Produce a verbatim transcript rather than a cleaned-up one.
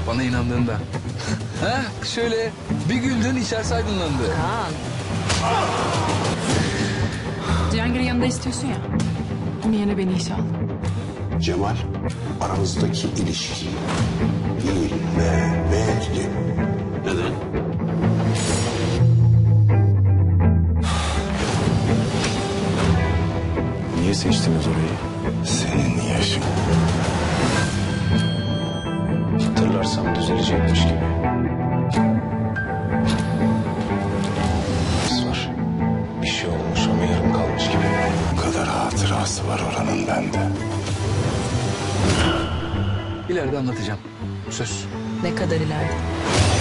bana inandığında. Ha, şöyle bir güldün, içerisi aydınlandı. Kaan. Cihangir'i yanında istiyorsun ya. Onun yerine beni işe al. Cemal, aramızdaki ilişki bilmemeli. Neden? Niye seçtiniz orayı? Senin yaşın. Hatırlarsam düzelecekmiş gibi. Biz var. Bir şey olmuş ama yarım kalmış gibi. Bu kadar hatırası var oranın bende. İleride anlatacağım. Söz. Ne kadar ileride?